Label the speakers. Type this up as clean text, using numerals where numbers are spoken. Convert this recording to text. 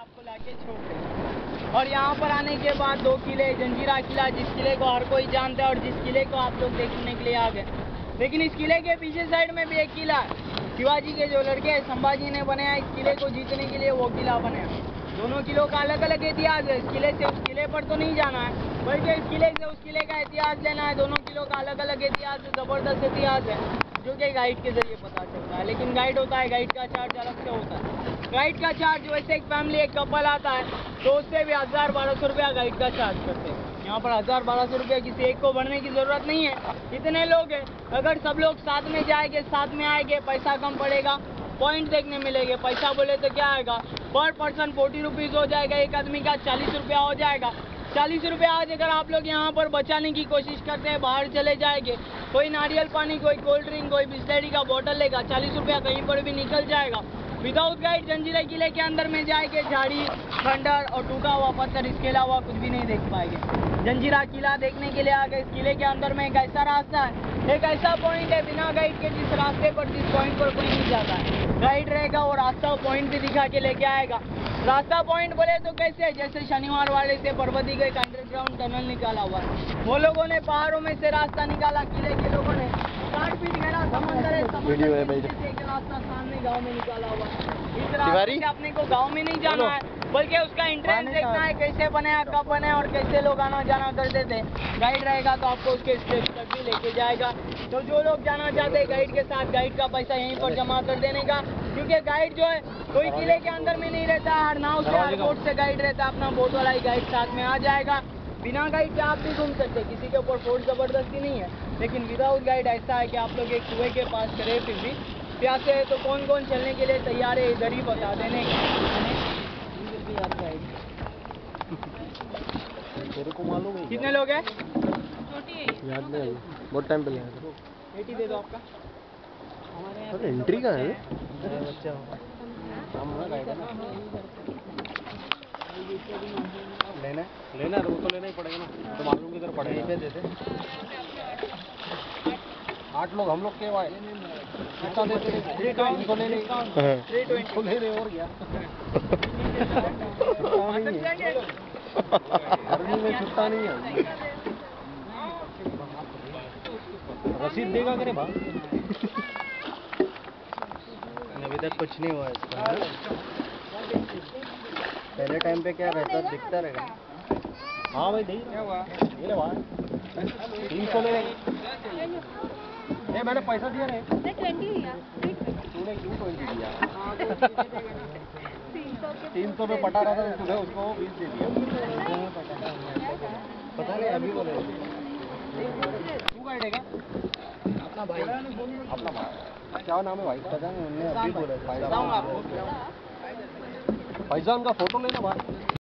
Speaker 1: आपको लाके छोड़ देगा। और यहाँ पर आने के बाद 2 किले, जंजीरा किला, जिस किले को हर कोई जानता है और जिस किले को आप लोग देखने के लिए आ गए। लेकिन इस किले के पीछे साइड में भी एक किला है, शिवाजी के जो लड़के संभाजी ने बनाया इस किले को जीतने के लिए, वो किला बनाया। दोनों किलों का अलग अलग इतिहास है। इस किले से उस किले पर तो नहीं जाना है, बल्कि इस किले से उस किले का इतिहास लेना है। दोनों किलों का अलग अलग इतिहास है, ज़बरदस्त इतिहास है, जो कि गाइड के जरिए पता चलता है। लेकिन गाइड होता है, गाइड का चार्ज अलग से होता है। गाइड का चार्ज वैसे एक फैमिली, एक कपल आता है तो उससे भी 1000-1200 रुपया गाइड का चार्ज करते हैं। यहाँ पर 1000-1200 रुपया किसी एक को भरने की ज़रूरत नहीं है, इतने लोग हैं। अगर सब लोग साथ में जाएंगे, साथ में आएंगे, पैसा कम पड़ेगा, पॉइंट देखने मिलेंगे। पैसा बोले तो क्या आएगा, पर पर्सन 40 रुपीज़ हो जाएगा, एक आदमी का 40 रुपया हो जाएगा। 40 रुपया आज अगर आप लोग यहाँ पर बचाने की कोशिश करते हैं, बाहर चले जाएंगे, कोई नारियल पानी, कोई कोल्ड ड्रिंक, कोई बिस्लरी का बोतल लेगा, 40 रुपया कहीं पर भी निकल जाएगा। विदाउट गाइड जंजीरा किले के अंदर में जाएंगे, झाड़ी, खंडर और टूटा हुआ पत्थर, इसके अलावा कुछ भी नहीं देख पाएंगे। जंजीरा किला देखने के लिए आ गए। इस किले के अंदर में एक ऐसा रास्ता है, एक ऐसा पॉइंट है बिना गाइड के, जिस रास्ते पर, जिस पॉइंट पर कोई नहीं जाता है। गाइड रहेगा वो रास्ता पॉइंट भी दिखा के लेके आएगा। रास्ता पॉइंट बोले तो कैसे, जैसे शनिवार वाले से पर्वती का एक अंडरग्राउंड टनल निकाला हुआ है, वो लोगों ने पहाड़ों में से रास्ता निकाला, किले के लोगों ने 60 फीट गहरा समंदर है, समंदर से एक रास्ता सामने गांव में निकाला हुआ है। इस रास्ते से अपने को गांव में नहीं जाना है, बल्कि उसका इंटरेस्ट देखना है, कैसे बनाया, कब बनाया और कैसे लोग आना जाना करते थे। गाइड रहेगा तो आपको उसके स्टेज तक भी लेके जाएगा। तो जो लोग जाना चाहते हैं गाइड के साथ, गाइड का पैसा यहीं पर जमा कर देने का, क्योंकि गाइड जो है कोई किले के अंदर में नहीं रहता, हर नाव से, हर बोट से गाइड रहता है। अपना बोट वाला ही गाइड साथ में आ जाएगा। बिना गाइड के आप भी घूम सकते, किसी के ऊपर फोर्स जबरदस्ती नहीं है। लेकिन विदाउट गाइड ऐसा है कि आप लोग एक कुएं के पास खड़े फिर भी प्यासे है, तो कौन कौन चलने के लिए तैयार है इधर ही बता देने
Speaker 2: तेरे को मालूम है
Speaker 1: कितने लोग हैं?
Speaker 2: याद नहीं आई, बहुत टाइम पहले आया।
Speaker 1: 80 दे दो आपका।
Speaker 2: अरे एंट्री का है
Speaker 1: बच्चा
Speaker 2: लेना लेना वो तो लेना ही पड़ेगा ना, तो मालूम किधर पड़ेगा। पे दे दे 8 लोग हम लोग के भाई कितना देते हैं? 320 ले रहे, 320 ले रहे और क्या गर्मी में छुट्टा नहीं है। रसीद देगा करे भाई? अभी तक कुछ नहीं हुआ इसका। पहले टाइम पे क्या रहता, दिखता रहेगा। हाँ भाई दे रहे भाई 300 ले रहे। नहीं मैंने पैसा दिया नहीं,
Speaker 3: 20 दिया।
Speaker 2: तूने क्यों 20 दिया? 300 पे पटा रहा था तूने, उसको 20 दे दिया। पता नहीं अभी बोले तू गाइडेगा अपना भाई, अपना भाई क्या नाम है भाई? पता नहीं, उन्होंने अभी बोला। फैजान का फोटो लेना भाई।